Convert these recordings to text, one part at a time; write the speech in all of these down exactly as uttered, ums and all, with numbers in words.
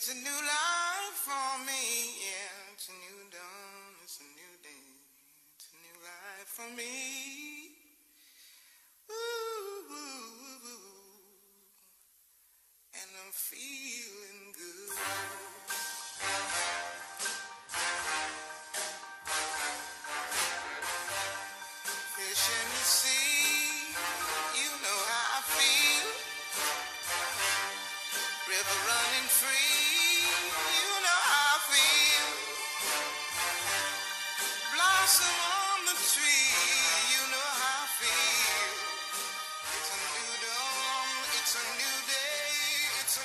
It's a new life for me, yeah. It's a new dawn, it's a new day. It's a new life for me. Ooh, ooh, ooh. And I'm feeling good. Fish in the sea, you know how I feel. River running free, you know how I feel. Blossom on the tree, you know how I feel. It's a new dawn, it's a new day, it's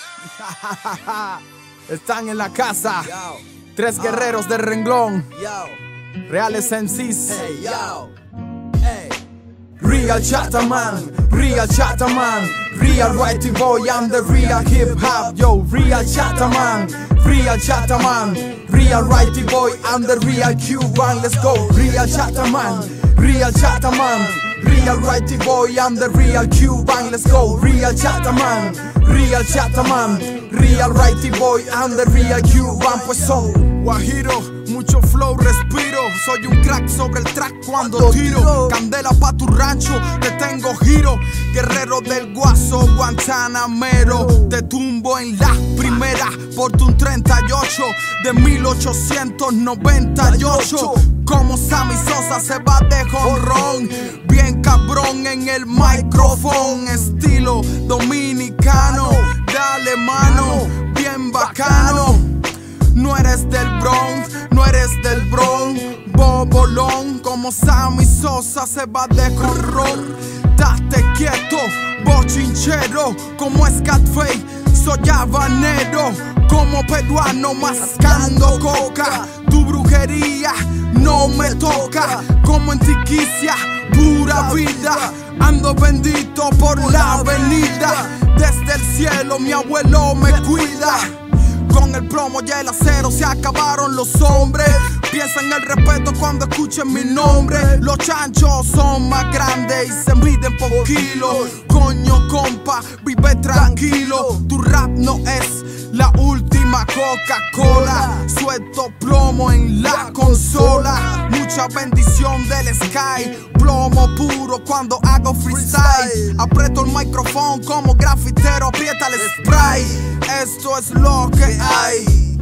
a new life. Están en la casa. Yo. Tres guerreros uh. de renglón. Yo. Reales M Cs. Hey, yo. Hey. Real Chataman, real Chataman, real whitey boy, I'm the real hip hop. Yo, real Chataman, real Chataman, real whitey boy, I'm the real Cuban. Let's go, real Chataman, real Chataman, real whitey boy, I'm the real Cuban. Let's go, real Chataman, real Chataman, real whitey boy, I'm the real Cuban. Pues son guajiro, mucho flow, respiro. Soy un crack sobre el track cuando tiro. Candela pa' tu rancho, te tengo giro. Guerrero del Guaso, Guantanamero. Te tumbo en la primera por tu treinta y ocho de mil ochocientos noventa y ocho. Como Sammy Sosa se va de jonrón. Bien cabrón en el micrófono. Estilo dominicano. Dale mano, bien bacano. No eres del Bronx, no eres del Bronx. Bobolón, como Sammy Sosa se va de jorrón. Date quieto, bochinchero, como Scatface. Soy habanero, como peruano mascando coca. Tu brujería no me toca, como en Tiquicia, pura vida. Ando bendito por la avenida. Desde el cielo mi abuelo me cuida. Con el plomo y el acero se acabaron los hombres. Piensa en el respeto cuando escuchen mi nombre. Los chanchos son más grandes y se miden por kilos. Coño compa, vive tranquilo. Tu rap no es la última Coca-Cola. Suelto plomo en la consola. Mucha bendición del sky. Plomo puro cuando hago freestyle. Aprieto el micrófono como grafitero, aprieta el spray. Esto es lo que hay.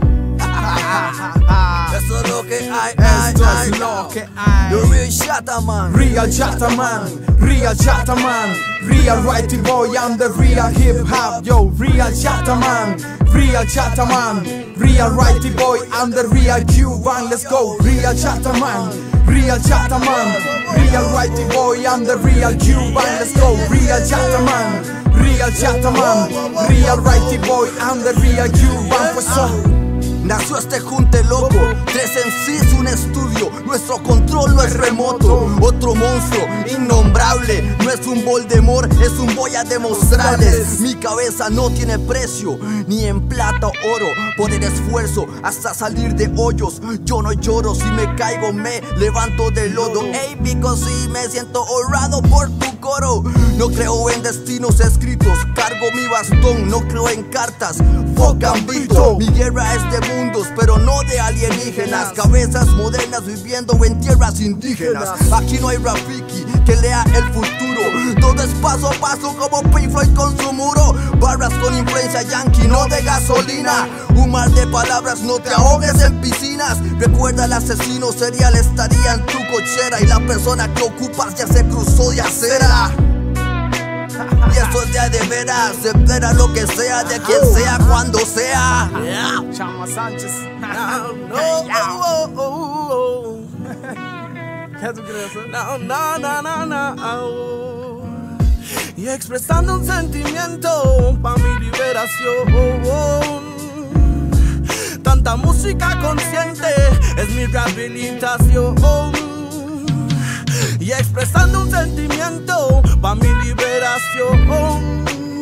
Esto es lo que hay. Esto es lo que hay. The real Chataman, real Chataman, real Chataman, real whitey boy, I'm the real hip hop. Yo, real Chataman, real Chataman, real whitey boy, I'm the real Cuban. Let's go, real Chataman, real Chataman, real whitey boy, I'm the real Cuban. Let's go, real Chataman, real Chataman, real whitey boy, I'm the real Cuban. Pues son. Nació este junte loco, tres en sí es un estudio. Nuestro control no es remoto. Otro monstruo innombrable. No es un Voldemort, es un voy a demostrarles. Mi cabeza no tiene precio, ni en plata o oro. Por el esfuerzo hasta salir de hoyos. Yo no lloro, si me caigo me levanto del lodo. Ey, pico, sí, me siento honrado por tu coro. No creo en destinos escritos, cargo mi bastón. No creo en cartas, fuck ambito. Mi guerra es de mundos, pero no de alienígenas. Cabezas modernas viviendo en tierras indígenas. Aquí no hay Rafiki que lea el futuro. Todo es paso a paso como Pink Floyd con su muro. Barras con influencia yankee, no de gasolina. Un mar de palabras, no te ahogues en piscinas. Recuerda, el asesino serial estaría en tu cochera. Y la persona que ocupas ya se cruzó de acera. Y eso es de, de veras, se espera lo que sea, de quien sea, cuando sea. Yeah. Chama Sánchez. No, no, oh, oh, oh. ¿Qué tú crees? No, no, no, no, no. Y expresando un sentimiento pa' mi liberación. Tanta música consciente es mi rehabilitación. Y expresando un sentimiento pa' mi liberación.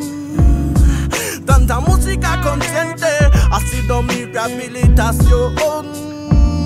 Tanta música consciente ha sido mi rehabilitación.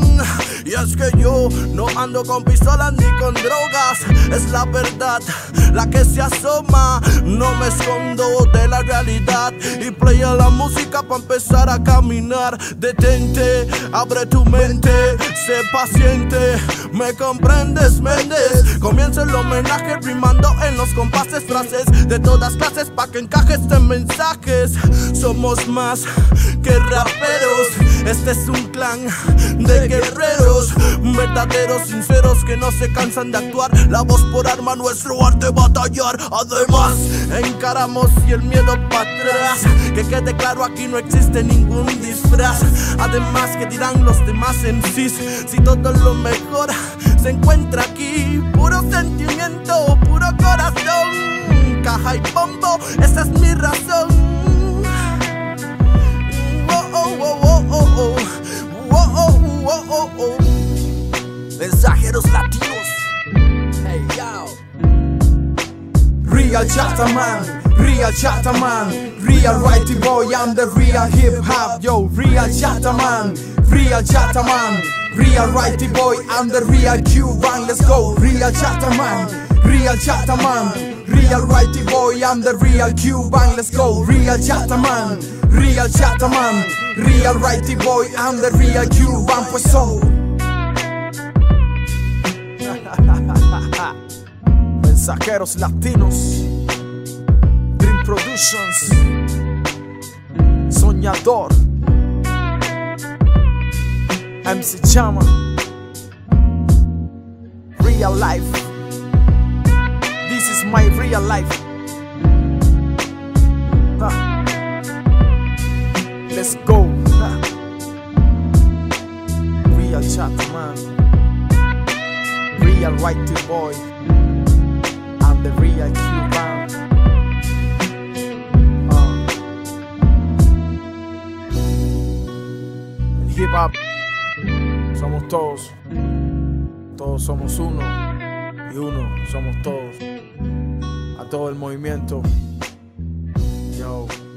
Y es que yo no ando con pistolas ni con drogas. Es la verdad, la que se asoma. No me escondo de la realidad y playa la música pa' empezar a caminar. Detente, abre tu mente, sé paciente, me comprendes, Méndez. Comienza el homenaje rimando en los compases, frases de todas clases pa' que encaje este mensajes. Somos más que raperos, este es un clan de guerreros, verdaderos, sinceros, que no se cansan de actuar. La voz por arma, nuestro arte batallar. Además, encaramos y el miedo pa' atrás. Que quede claro, aquí no existe ningún disfraz. Además, que dirán los demás M Cs si todo lo mejor se encuentra aquí? Puro sentimiento, puro corazón, caja y bombo, esa es mi razón. Oh, oh, oh, oh, oh, oh. Oh, oh, oh, oh, oh. Mensajeros latinos. Hey, yo. Real Chataman, real Chataman, real righty boy, I'm the real hip hop. Yo, real Chataman, real Chataman, real righty boy, I'm the real Cuban. Let's go, real Chataman, real Chataman, real righty boy, I'm the real Cuban. Let's go, real Chataman, real Chataman, real righty boy, I'm the real Cuban. Pues so. Mensajeros latinos, Dream Productions, Soñador, M C Chama, Real Life. This is my real life. Ah. Let's go. Ah. Real Chataman, real righty boy, I'm the real Cuban. Uh. El hip hop somos todos, todos somos uno y uno somos todos. A todo el movimiento, yo.